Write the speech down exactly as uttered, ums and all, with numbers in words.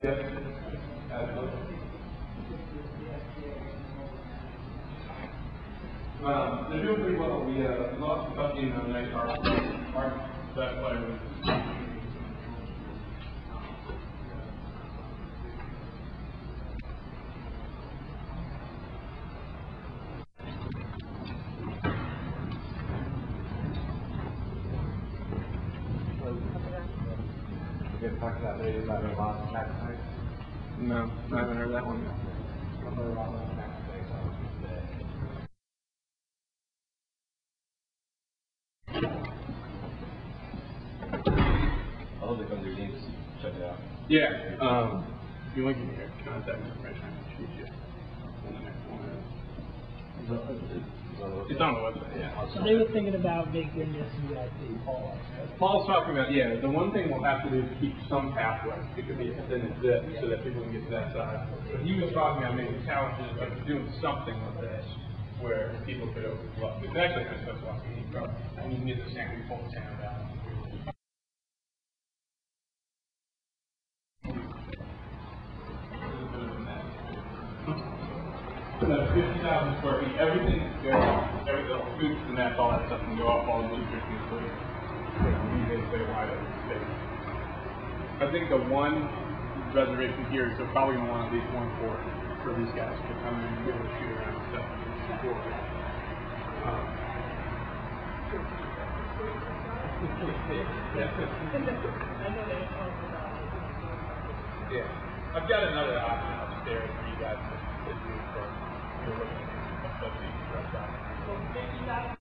Yes, absolutely. Um, they're doing pretty well. We uh, lost a in the night. Our, our best player was. We get talked about ladies about their lost tax night. No, I haven't heard that one yet. I hope they come to your games. Check it out. Yeah. Um, if you link in here, contact information, I can shoot you. And the next one is. It's on the website, yeah. So they were thinking about making this U I P, Paul. Paul's talking about, yeah, the one thing we'll have to do is keep some pathway. It could be within the zip so that people can get to that side. But he was talking about maybe challenges of doing something with this where people could overflow. It's actually kind of stuff we need, bro. I mean, you can get the sand, we pull the sand down. fifty thousand square feet, everything goes, every little hoops and that's all that stuff can go up all the bleachers and food. They stay wide open space. I think the one reservation here is they're probably going to want at least one court for these guys to come in and be able to shoot around and stuff. Um, yeah. I've got another option upstairs for you guys to, to do for. You're looking at the